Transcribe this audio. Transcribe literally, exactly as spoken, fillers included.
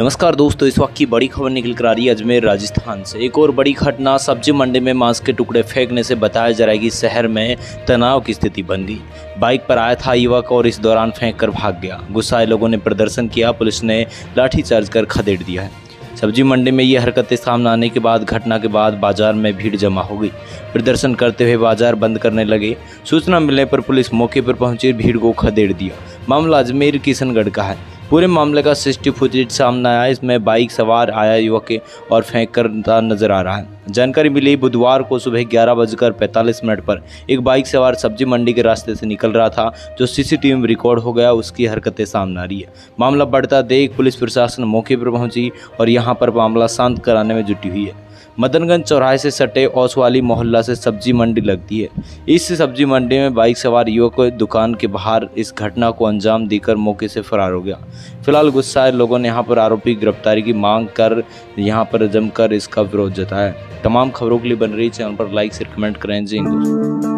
नमस्कार दोस्तों, इस वक्त की बड़ी खबर निकल कर आ रही है अजमेर राजस्थान से। एक और बड़ी घटना, सब्जी मंडी में मांस के टुकड़े फेंकने से बताया जा रहा है कि शहर में तनाव की स्थिति बन गई। बाइक पर आया था युवक और इस दौरान फेंक कर भाग गया। गुस्साए लोगों ने प्रदर्शन किया, पुलिस ने लाठीचार्ज कर खदेड़ दिया है। सब्जी मंडी में ये हरकतें सामने आने के बाद घटना के बाद बाजार में भीड़ जमा हो गई। प्रदर्शन करते हुए बाजार बंद करने लगे। सूचना मिलने पर पुलिस मौके पर पहुंची, भीड़ को खदेड़ दिया। मामला अजमेर किशनगढ़ का है। पूरे मामले का सीसीटीवी फुटेज सामने आया। इसमें बाइक सवार आया युवक और फेंक करता नजर आ रहा है। जानकारी मिली, बुधवार को सुबह ग्यारह बजकर पैंतालीस मिनट पर एक बाइक सवार सब्जी मंडी के रास्ते से निकल रहा था, जो सीसीटीवी में रिकॉर्ड हो गया। उसकी हरकतें सामने आ रही है। मामला बढ़ता देख पुलिस प्रशासन मौके पर पहुंची और यहां पर मामला शांत कराने में जुटी हुई है। मदनगंज चौराहे से सटे ओसवाली मोहल्ला से सब्जी मंडी लगती है। इस सब्जी मंडी में बाइक सवार युवक दुकान के बाहर इस घटना को अंजाम देकर मौके से फरार हो गया। फिलहाल गुस्साए लोगों ने यहां पर आरोपी गिरफ्तारी की मांग कर यहां पर जमकर इसका विरोध जताया। तमाम खबरों के लिए बन रही चैनल पर लाइक शेयर कमेंट करें। जय हिंद।